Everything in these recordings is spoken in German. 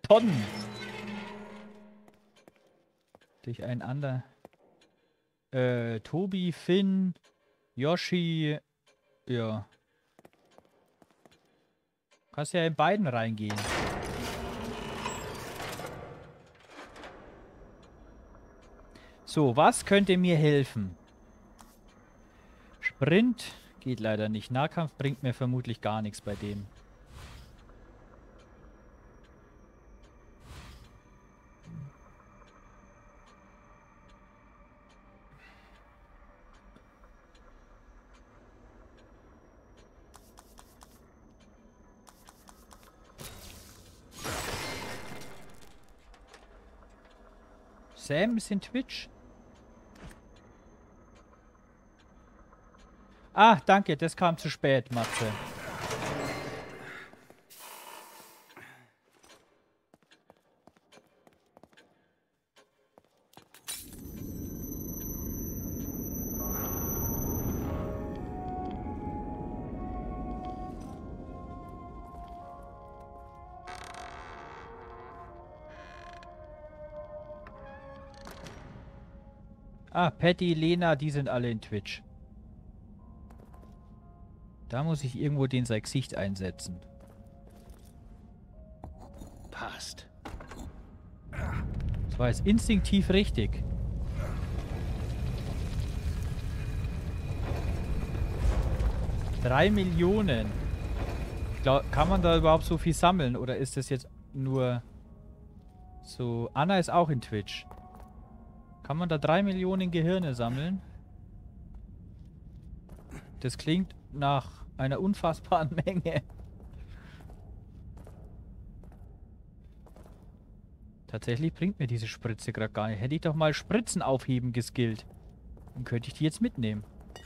Tonnen. Durch einen anderen. Tobi, Finn, Yoshi. Ja. Kannst ja in beiden reingehen. So, was könnte mir helfen? Sprint geht leider nicht. Nahkampf bringt mir vermutlich gar nichts bei dem. Sam ist in Twitch. Ah, danke, das kam zu spät, Matze. Ah, Patty, Lena, die sind alle in Twitch. Da muss ich irgendwo den sein Gesicht einsetzen. Passt. Das war jetzt instinktiv richtig. $3 Millionen. Ich glaub, kann man da überhaupt so viel sammeln? Oder ist das jetzt nur so... Anna ist auch in Twitch. Kann man da 3 Millionen Gehirne sammeln? Das klingt nach einer unfassbaren Menge. Tatsächlich bringt mir diese Spritze gerade gar nicht. Hätte ich doch mal Spritzen aufheben geskillt. Dann könnte ich die jetzt mitnehmen.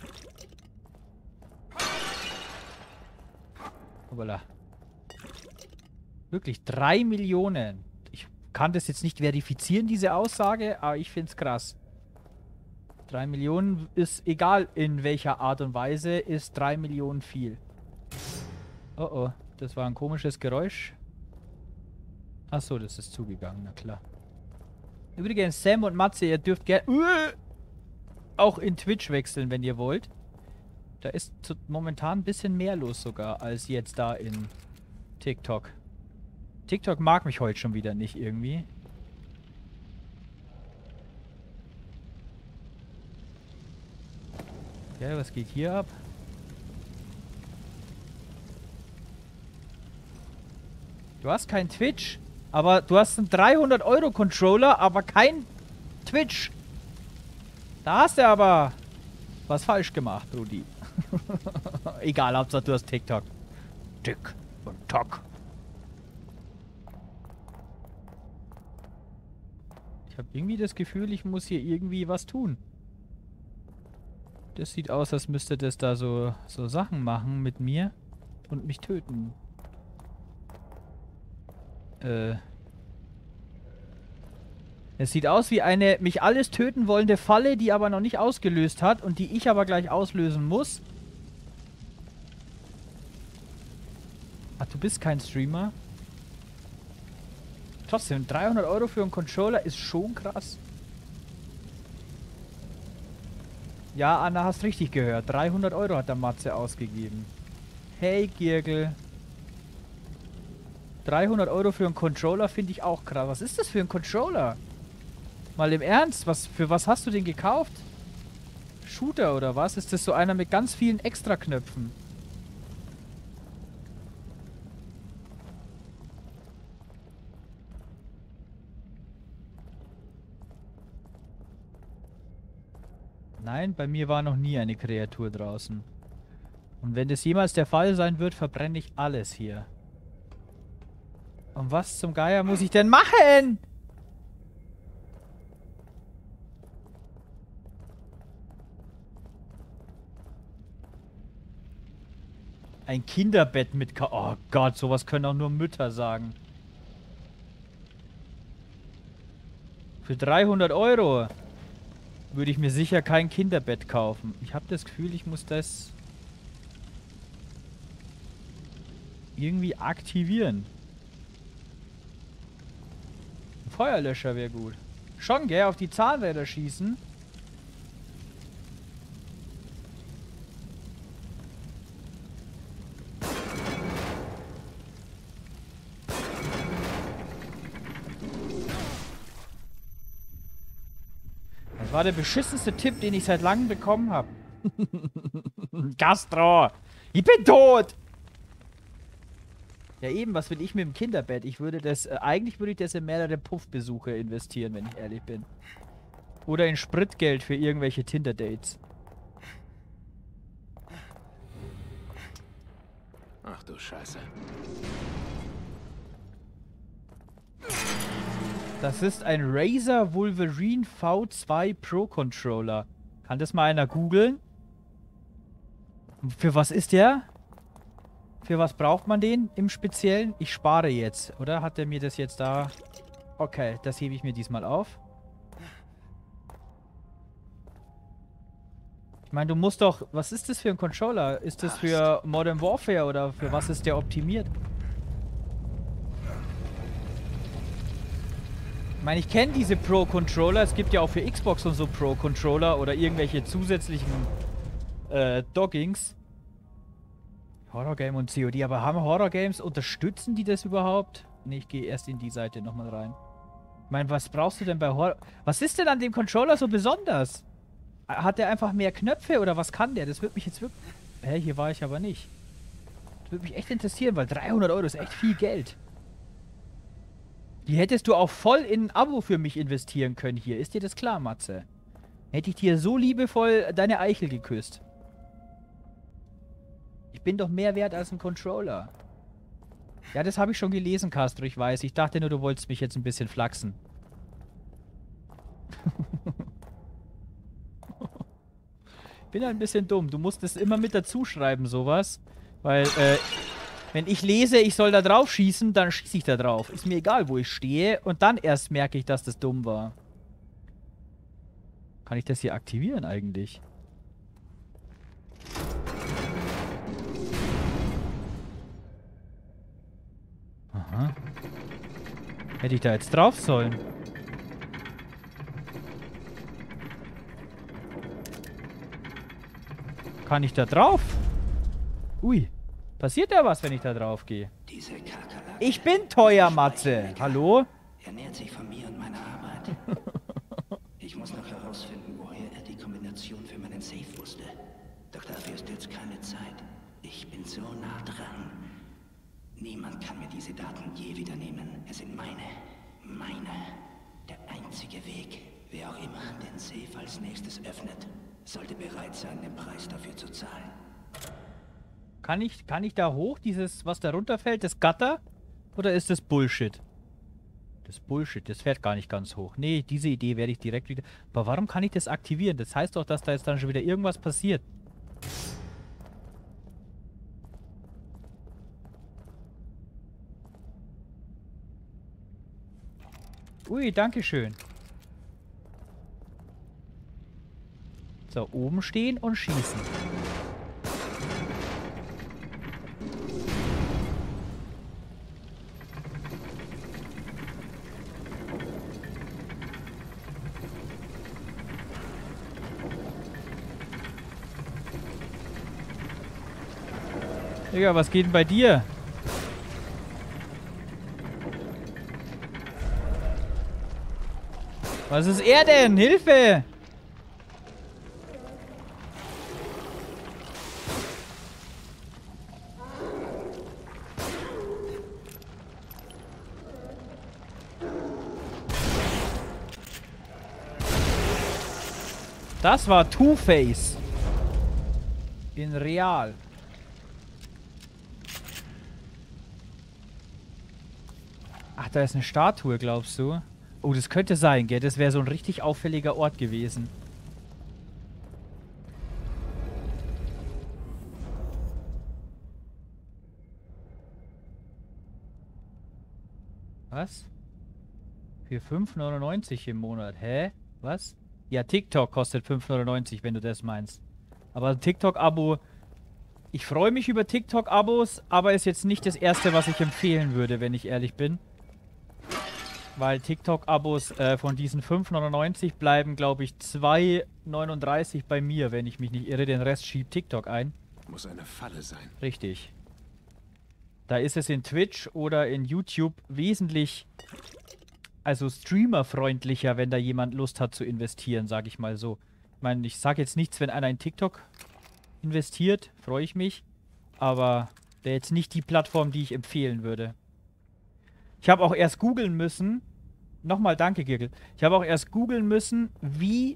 Hoppala. Wirklich 3 Millionen. Ich kann das jetzt nicht verifizieren, diese Aussage, aber ich finde es krass. 3 Millionen ist, egal in welcher Art und Weise, ist 3 Millionen viel. Oh oh, das war ein komisches Geräusch. Achso, das ist zugegangen, na klar. Übrigens, Sam und Matze, ihr dürft gerne auch in Twitch wechseln, wenn ihr wollt. Da ist momentan ein bisschen mehr los sogar, als jetzt da in TikTok. TikTok mag mich heute schon wieder nicht irgendwie. Okay, was geht hier ab? Du hast kein Twitch, aber du hast einen 300-Euro-Controller, aber kein Twitch. Da hast du aber was falsch gemacht, Rudi. Egal, Hauptsache du hast TikTok. Tick und Tock. Ich habe irgendwie das Gefühl, ich muss hier irgendwie was tun. Das sieht aus, als müsste das da so Sachen machen mit mir und mich töten. Es sieht aus wie eine mich alles töten wollende Falle, die aber noch nicht ausgelöst hat und die ich aber gleich auslösen muss. Ach, du bist kein Streamer? Trotzdem, 300 Euro für einen Controller ist schon krass. Ja, Anna, hast richtig gehört. 300 Euro hat der Matze ausgegeben. Hey, Girgel. 300 Euro für einen Controller finde ich auch krass. Was ist das für ein Controller? Mal im Ernst, für was hast du den gekauft? Shooter oder was? Ist das so einer mit ganz vielen Extraknöpfen? Nein, bei mir war noch nie eine Kreatur draußen. Und wenn das jemals der Fall sein wird, verbrenne ich alles hier. Und was zum Geier muss ich denn machen? Ein Kinderbett mit Oh Gott, sowas können auch nur Mütter sagen. Für 300 Euro würde ich mir sicher kein Kinderbett kaufen. Ich habe das Gefühl, ich muss das irgendwie aktivieren. Feuerlöscher wäre gut. Schon, gell? Auf die Zahnräder schießen. Das war der beschissenste Tipp, den ich seit langem bekommen habe. Gastro! Ich bin tot! Ja eben, was will ich mit dem Kinderbett? Ich würde das, eigentlich würde ich das in mehrere Puffbesuche investieren, wenn ich ehrlich bin. Oder in Spritgeld für irgendwelche Tinder-Dates. Ach du Scheiße. Das ist ein Razer Wolverine V2 Pro Controller. Kann das mal einer googeln? Für was ist der? Für was braucht man den im Speziellen? Ich spare jetzt, oder? Hat er mir das jetzt da... Okay, das hebe ich mir diesmal auf. Ich meine, du musst doch... Was ist das für ein Controller? Ist das für Modern Warfare oder für was ist der optimiert? Ich meine, ich kenne diese Pro-Controller. Es gibt ja auch für Xbox und so Pro-Controller oder irgendwelche zusätzlichen Doggings. Horror-Game und COD. Aber haben Horror-Games, unterstützen die das überhaupt? Ne, ich gehe erst in die Seite nochmal rein. Ich meine, was brauchst du denn bei Horror... Was ist denn an dem Controller so besonders? Hat der einfach mehr Knöpfe oder was kann der? Das würde mich jetzt wirklich... Hä, hier war ich aber nicht. Das würde mich echt interessieren, weil 300 € ist echt viel Geld. Die hättest du auch voll in ein Abo für mich investieren können hier. Ist dir das klar, Matze? Hätte ich dir so liebevoll deine Eichel geküsst. Ich bin doch mehr wert als ein Controller. Ja, das habe ich schon gelesen, Castro, ich weiß. Ich dachte nur, du wolltest mich jetzt ein bisschen flachsen. Ich bin ein bisschen dumm. Du musst es immer mit dazu schreiben, sowas. Weil, wenn ich lese, ich soll da drauf schießen, dann schieße ich da drauf. Ist mir egal, wo ich stehe. Und dann erst merke ich, dass das dumm war. Kann ich das hier aktivieren eigentlich? Aha. Hätte ich da jetzt drauf sollen? Kann ich da drauf? Ui. Passiert da was, wenn ich da drauf gehe? Ich bin teuer, Matze. Hallo? Er nähert sich von mir und meiner Arbeit. Ich muss noch herausfinden, woher er die Kombination für meinen Safe wusste. Doch dafür ist jetzt keine Zeit. Ich bin so nah dran. Niemand kann mir diese Daten je wieder nehmen. Es sind meine. Der einzige Weg. Wer auch immer den Safe als nächstes öffnet, sollte bereit sein, den Preis dafür zu zahlen. Kann ich da hoch, dieses, was da runterfällt, das Gatter? Oder ist das Bullshit? Das Bullshit, das fährt gar nicht ganz hoch. Nee, diese Idee werde ich direkt wieder... Aber warum kann ich das aktivieren? Das heißt doch, dass da jetzt dann schon wieder irgendwas passiert. Ui, dankeschön. So, oben stehen und schießen. Digga, was geht denn bei dir? Was ist er denn? Hilfe! Das war Two-Face. In real. Ach, da ist eine Statue, glaubst du? Oh, das könnte sein, gell? Das wäre so ein richtig auffälliger Ort gewesen. Was? Für 5,99 im Monat. Hä? Was? Ja, TikTok kostet 5,99, wenn du das meinst. Aber ein TikTok-Abo... Ich freue mich über TikTok-Abos, aber ist jetzt nicht das erste, was ich empfehlen würde, wenn ich ehrlich bin. Weil TikTok-Abos von diesen 5,99 bleiben, glaube ich, 2,39 bei mir, wenn ich mich nicht irre. Den Rest schiebt TikTok ein. Muss eine Falle sein. Richtig. Da ist es in Twitch oder in YouTube wesentlich, also streamerfreundlicher, wenn da jemand Lust hat zu investieren, sage ich mal so. Ich meine, ich sage jetzt nichts, wenn einer in TikTok investiert, freue ich mich. Aber wäre jetzt nicht die Plattform, die ich empfehlen würde. Ich habe auch erst googeln müssen. Nochmal danke, Girgel. Ich habe auch erst googeln müssen, wie.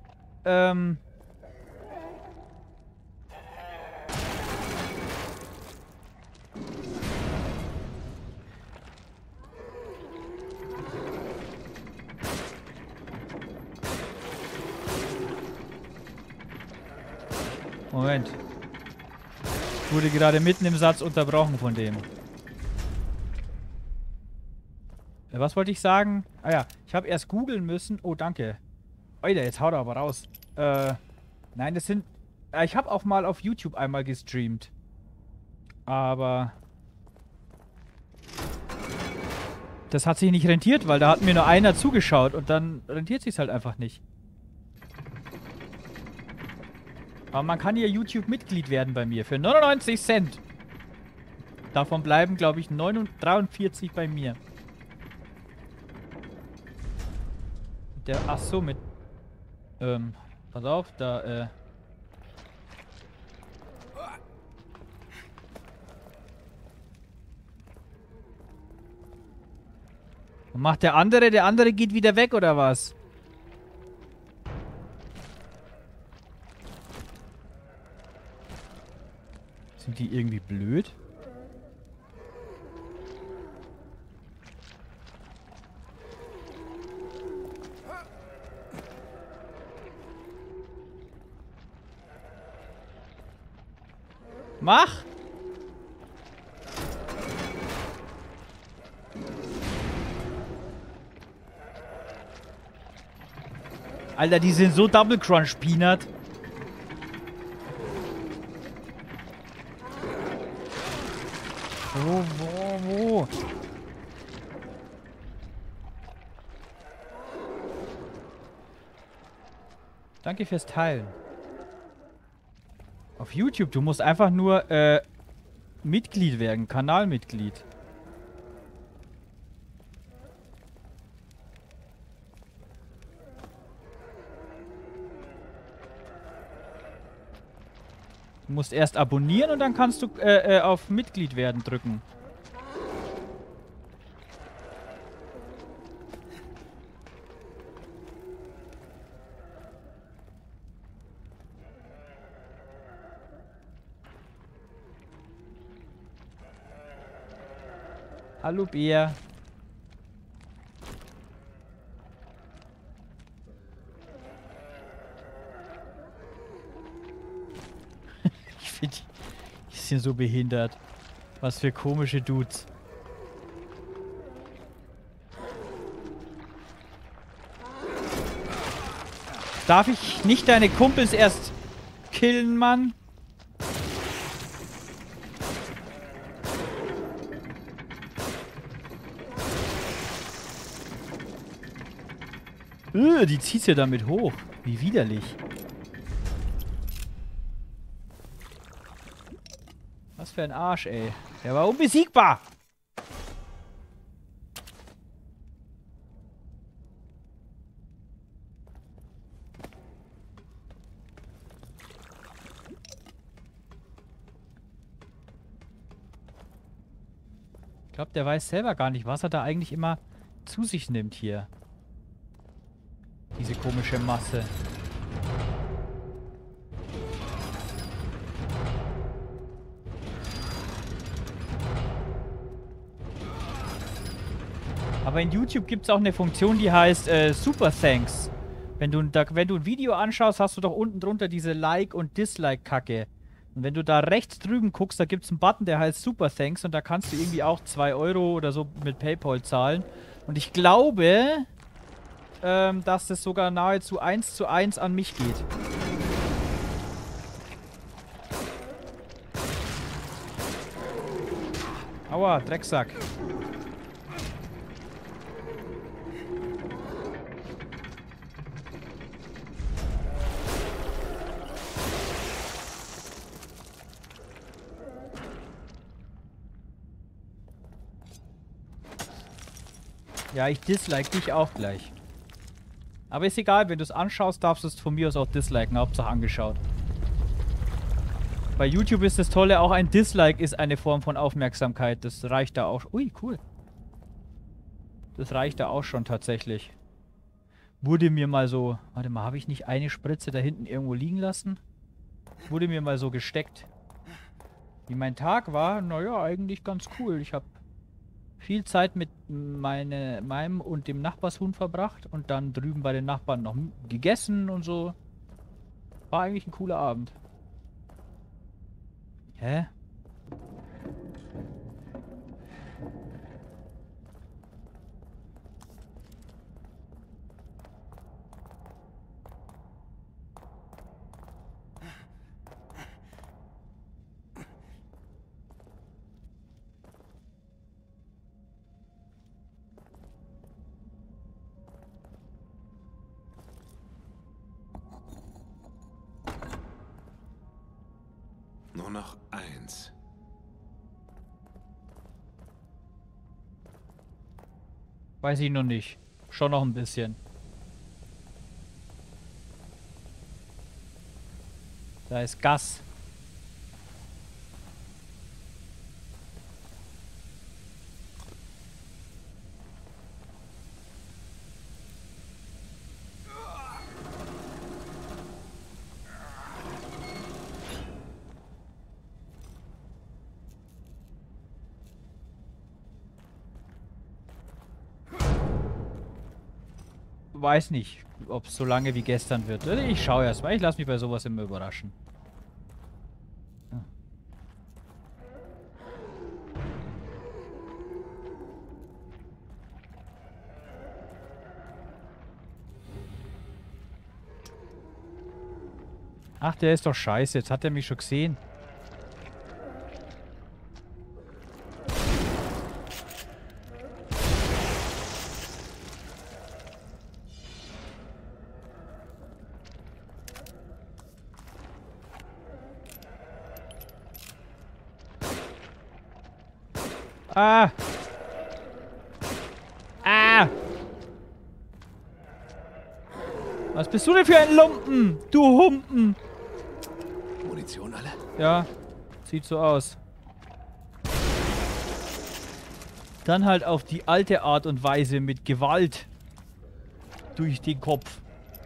Moment. Ich wurde gerade mitten im Satz unterbrochen von dem. Was wollte ich sagen? Ah ja, ich habe erst googeln müssen. Oh, danke. Oida, jetzt haut er aber raus. Nein, das sind... Ich habe auch mal auf YouTube einmal gestreamt. Aber... das hat sich nicht rentiert, weil da hat mir nur einer zugeschaut und dann rentiert sich's halt einfach nicht. Aber man kann hier YouTube-Mitglied werden bei mir für 99 Cent. Davon bleiben, glaube ich, 43 bei mir. Der, ach so, mit... pass auf, da, Und macht der andere? Der andere geht wieder weg, oder was? Sind die irgendwie blöd? Mach! Alter, die sind so Double Crunch Peanut. Wo? Danke fürs Teilen. Auf YouTube, du musst einfach nur Mitglied werden, Kanalmitglied. Du musst erst abonnieren und dann kannst du auf Mitglied werden drücken. Hallo Bär. Ich finde, die sind so behindert. Was für komische Dudes. Darf ich nicht deine Kumpels erst killen, Mann? Die zieht ja damit hoch. Wie widerlich. Was für ein Arsch, ey. Der war unbesiegbar. Ich glaube, der weiß selber gar nicht, was er da eigentlich immer zu sich nimmt hier. Diese komische Masse. Aber in YouTube gibt es auch eine Funktion, die heißt Super Thanks. Wenn du ein Video anschaust, hast du doch unten drunter diese Like- und Dislike-Kacke. Und wenn du da rechts drüben guckst, da gibt es einen Button, der heißt Super Thanks. Und da kannst du irgendwie auch 2 Euro oder so mit PayPal zahlen. Und ich glaube... dass das sogar nahezu 1:1 an mich geht. Aua, Drecksack. Ja, ich dislike dich auch gleich. Aber ist egal, wenn du es anschaust, darfst du es von mir aus auch disliken. Hauptsache angeschaut. Bei YouTube ist das Tolle, auch ein Dislike ist eine Form von Aufmerksamkeit. Das reicht da auch. Ui, cool. Das reicht da auch schon tatsächlich. Wurde mir mal so... Warte mal, habe ich nicht eine Spritze da hinten irgendwo liegen lassen? Wurde mir mal so gesteckt. Wie mein Tag war, naja, eigentlich ganz cool. Ich habe viel Zeit mit meinem und dem Nachbarshund verbracht und dann drüben bei den Nachbarn noch gegessen und so. War eigentlich ein cooler Abend. Hä? Nur noch eins. Weiß ich noch nicht. Schon noch ein bisschen. Da ist Gas. Weiß nicht, ob es so lange wie gestern wird. Ich schaue erst mal. Ich lasse mich bei sowas immer überraschen. Ja. Ach, der ist doch scheiße. Jetzt hat er mich schon gesehen. Ah! Ah! Was bist du denn für ein Lumpen? Du Humpen! Munition alle? Ja, sieht so aus. Dann halt auf die alte Art und Weise mit Gewalt durch den Kopf.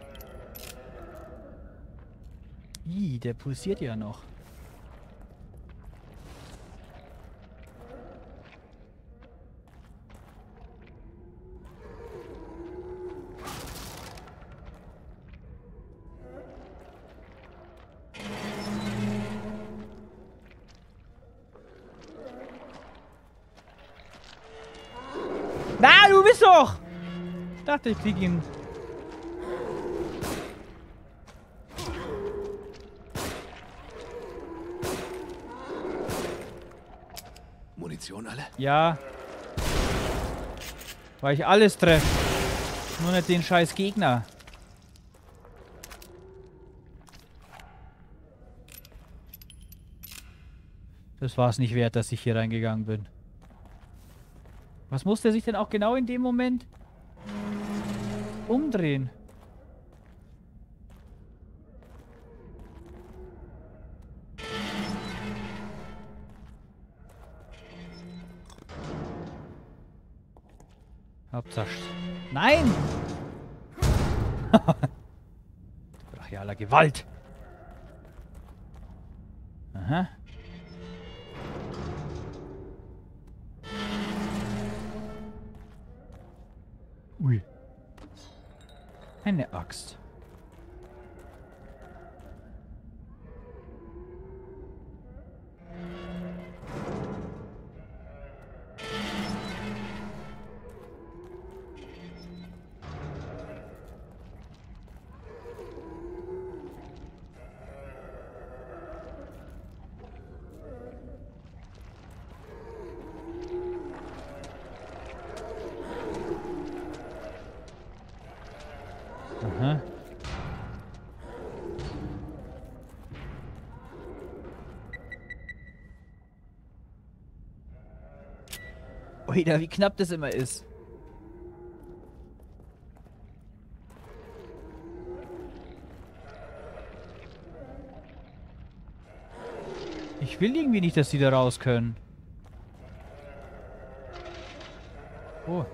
Ih, der pulsiert ja noch. Na, du bist doch! Ich dachte, ich krieg ihn. Munition alle? Ja. Weil ich alles treffe. Nur nicht den scheiß Gegner. Das war es nicht wert, dass ich hier reingegangen bin. Was muss der sich denn auch genau in dem Moment umdrehen? Hauptsache. Nein! Brachialer Gewalt. Aha. Ui. Eine Axt. Aha. Oida, wie knapp das immer ist. Ich will irgendwie nicht, dass die da raus können. Oh.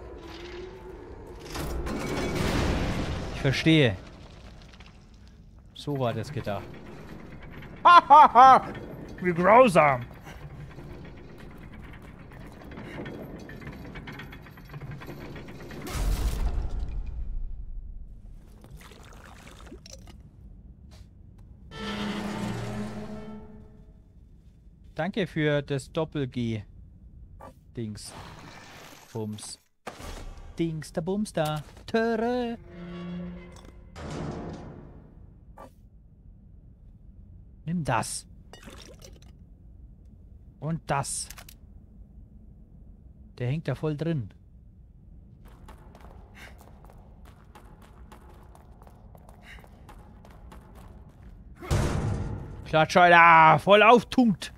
Ich verstehe. So war das gedacht. Hahaha! Wie grausam! Danke für das Doppel-G-Dings. Bums. Dings, da Bums, da. Töre. Nimm das. Und das. Der hängt da voll drin. Klatsch, Alter. Voll auftunkt.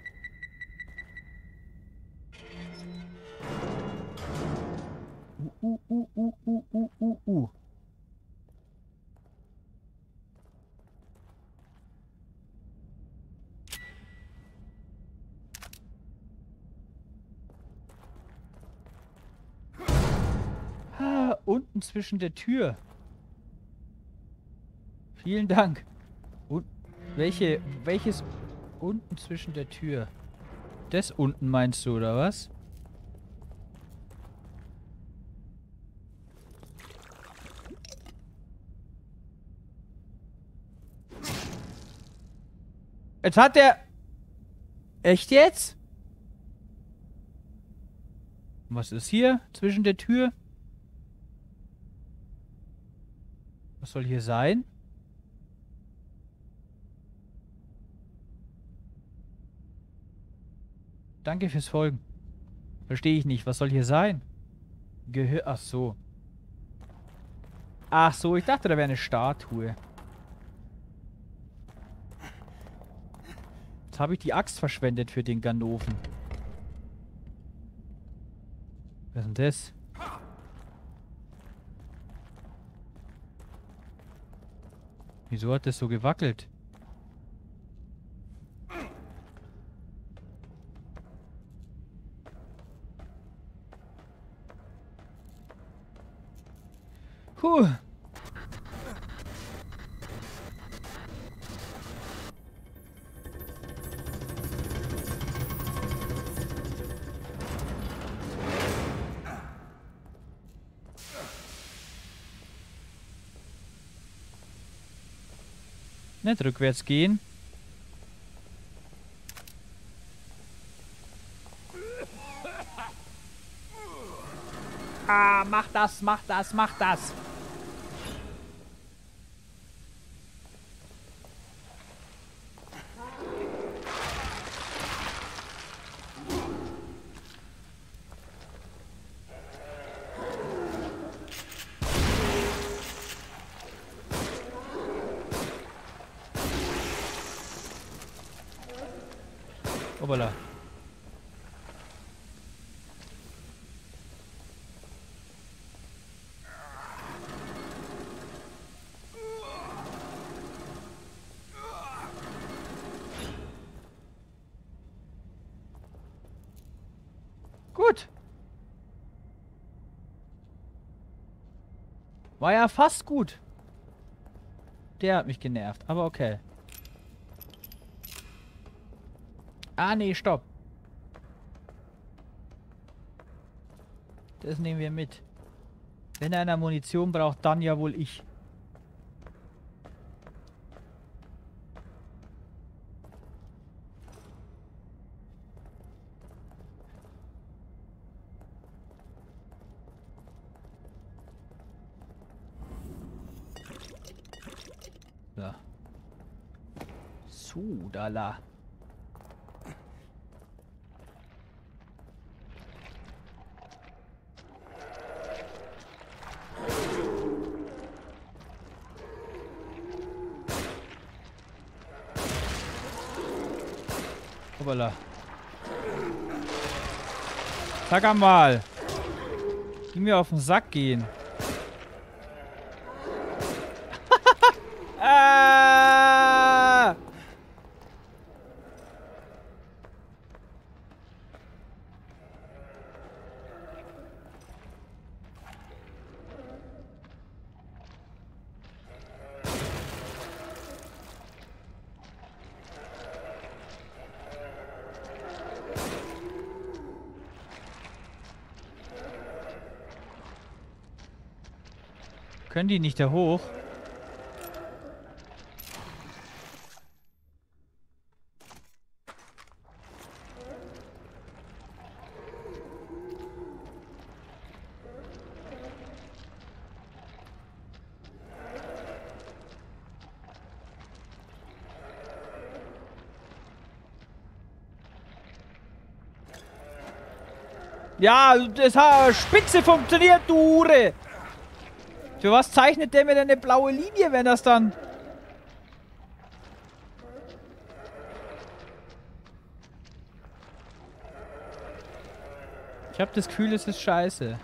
Unten zwischen der Tür. Vielen Dank. Und welches unten zwischen der Tür? Das unten meinst du, oder was? Jetzt hat der... Echt jetzt? Was ist hier zwischen der Tür? Was soll hier sein? Danke fürs Folgen. Verstehe ich nicht. Was soll hier sein? Gehör... Ach so. Ach so, ich dachte, da wäre eine Statue. Jetzt habe ich die Axt verschwendet für den Ganoven. Was ist denn das? Wieso hat das so gewackelt? Puh. Nicht rückwärts gehen. Ah, mach das, mach das, mach das. Hoppala. Gut. War ja fast gut. Der hat mich genervt, aber okay. Ah, nee, stopp. Das nehmen wir mit. Wenn einer Munition braucht, dann ja wohl ich. So. Sudala. Hoppala. Sag einmal. Die mir auf den Sack gehen. Ah! Können die nicht da hoch? Ja, das hat spitze funktioniert, du Hure! Für was zeichnet der mir denn eine blaue Linie, wenn das dann... Ich habe das Gefühl, es ist scheiße.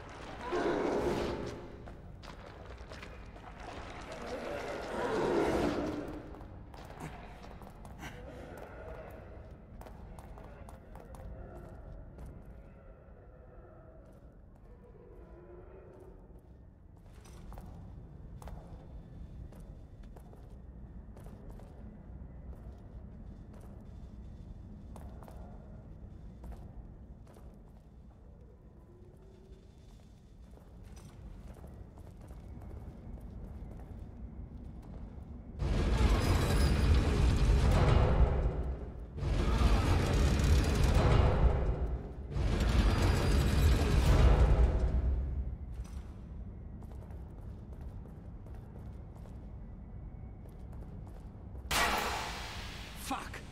Fuck!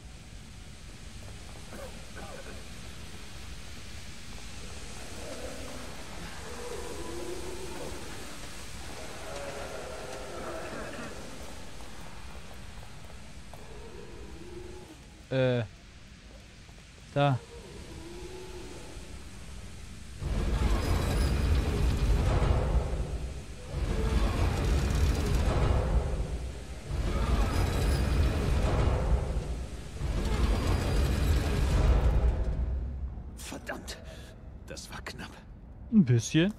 Da. Verdammt! Das war knapp. Ein bisschen.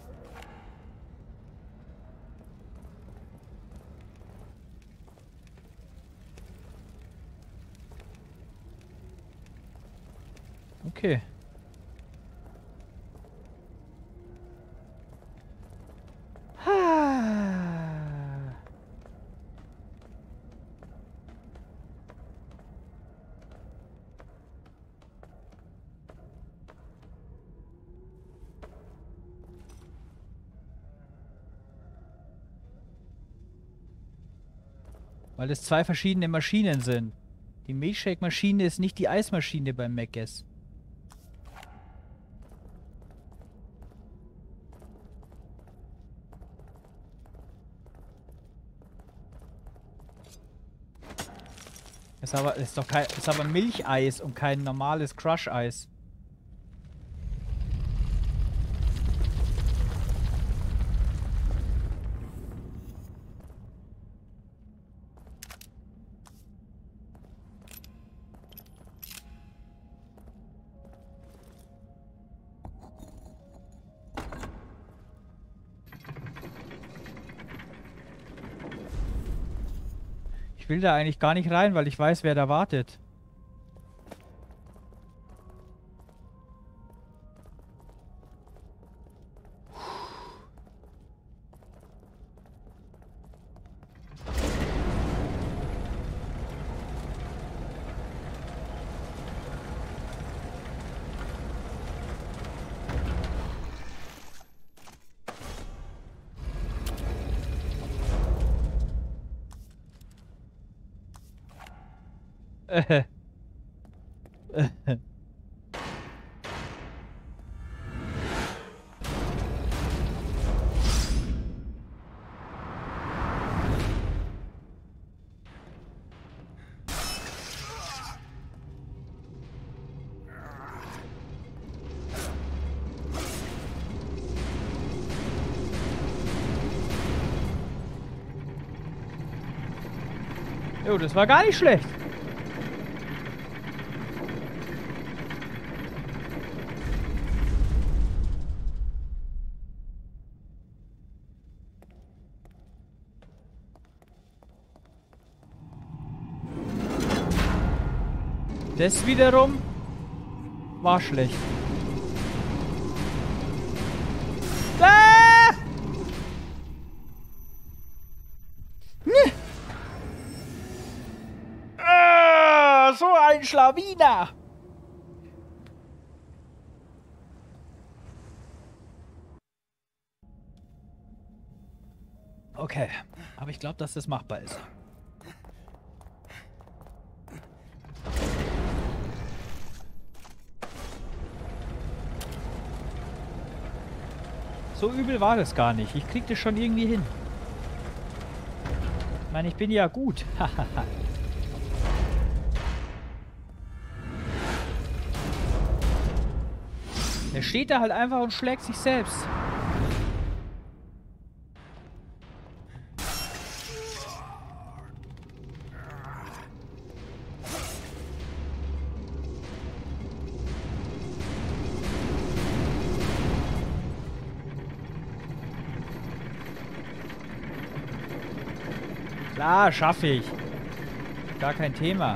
Okay. Weil es zwei verschiedene Maschinen sind. Die Milchshake-Maschine ist nicht die Eismaschine beim Mc's. Ist aber Milcheis und kein normales Crush-Eis. Ich will da eigentlich gar nicht rein, weil ich weiß, wer da wartet. Jo, das war gar nicht schlecht. Das wiederum war schlecht. Ah! ein Schlawiner! Okay, aber ich glaube, dass das machbar ist. So übel war das gar nicht. Ich krieg das schon irgendwie hin. Ich meine, ich bin ja gut. Er steht da halt einfach und schlägt sich selbst. Klar, schaffe ich. Gar kein Thema.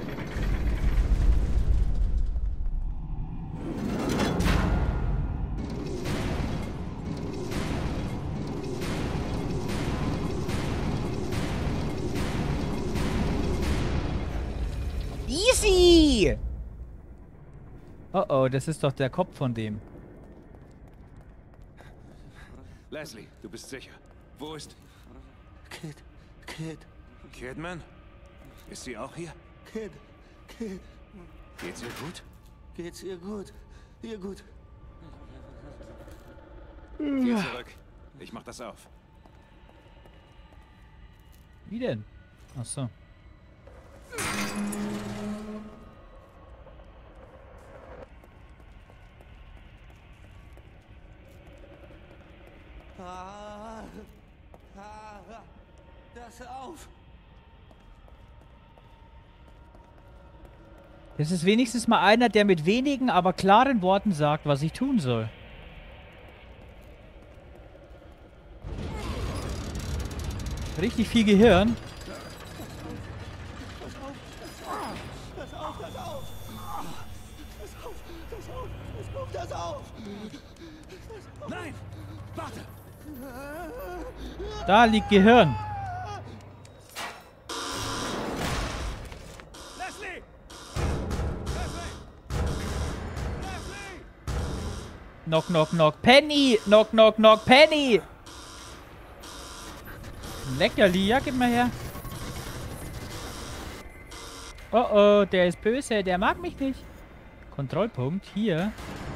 Easy! Oh oh, das ist doch der Kopf von dem. Leslie, du bist sicher. Wo ist Kid. Kidman? Ist sie auch hier? Kid. Geht's ihr gut? Geht's ihr gut? Ihr gut? Geh zurück. Ich mach das auf. Wie denn? Ach so. Das auf! Das ist wenigstens mal einer, der mit wenigen, aber klaren Worten sagt, was ich tun soll. Richtig viel Gehirn. Das auf! Nein! Warte! Da liegt Gehirn. Leslie! Knock, knock, knock. Penny! Knock, knock, knock. Penny! Leckerli, ja, gib mal her. Oh oh, der ist böse. Der mag mich nicht. Kontrollpunkt, hier.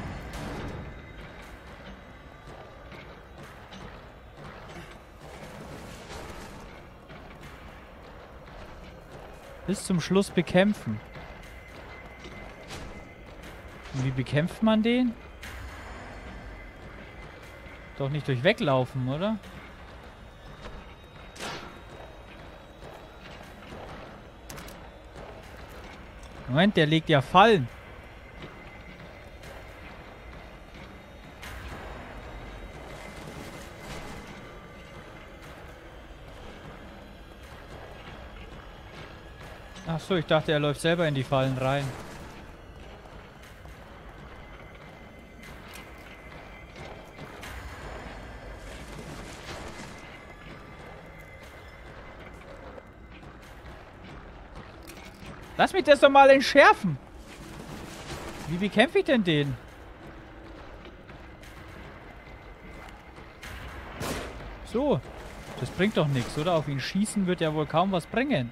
Bis zum Schluss bekämpfen. Und wie bekämpft man den? Doch nicht durch Weglaufen, oder? Moment, der legt ja Fallen. Ach so, ich dachte, er läuft selber in die Fallen rein. Lass mich das doch mal entschärfen. Wie bekämpfe ich denn den? So. Das bringt doch nichts, oder? Auf ihn schießen wird ja wohl kaum was bringen.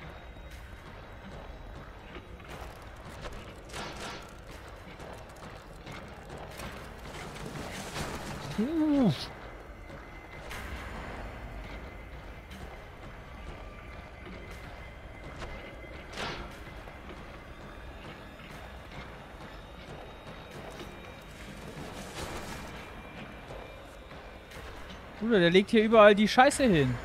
Bruder, der legt hier überall die Scheiße hin.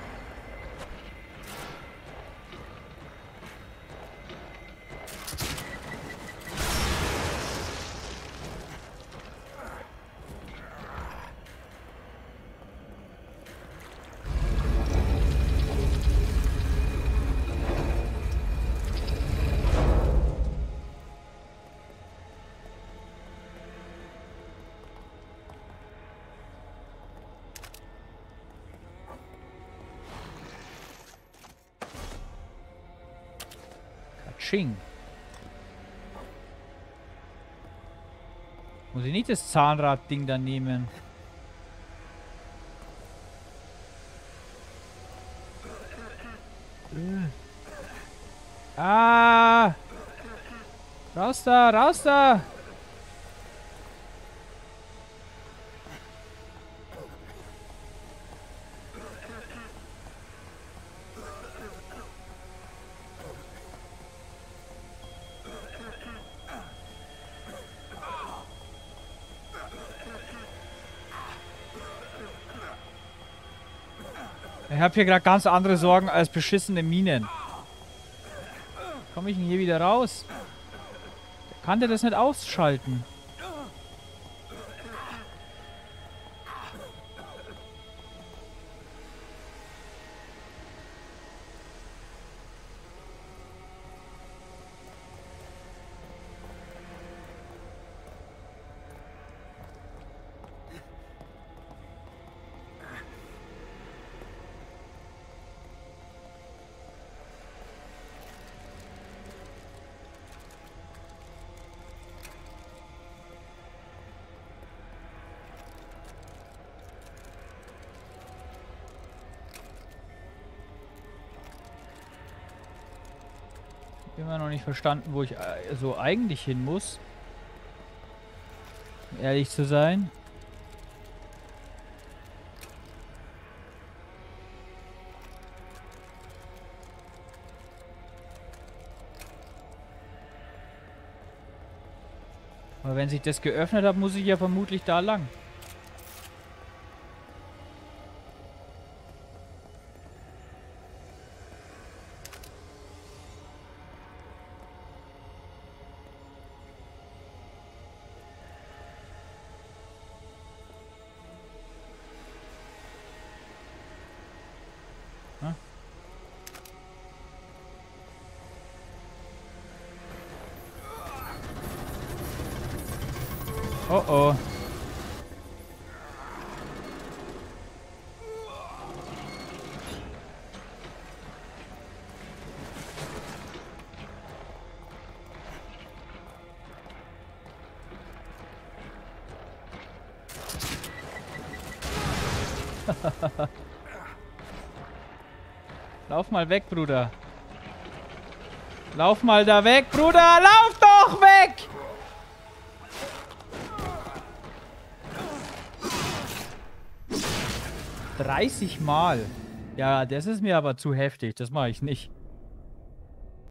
Ching. Muss ich nicht das Zahnradding da nehmen? Ah! Raus da, raus da! Ich habe hier gerade ganz andere Sorgen als beschissene Minen. Komme ich denn hier wieder raus? Kann der das nicht ausschalten? Immer noch nicht verstanden, wo ich so eigentlich hin muss. Um ehrlich zu sein. Aber wenn sich das geöffnet hat, muss ich ja vermutlich da lang. Oh oh. Lauf mal weg, Bruder. Lauf mal da weg, Bruder. Lauf doch weg! ...30 Mal. Ja, das ist mir aber zu heftig. Das mache ich nicht.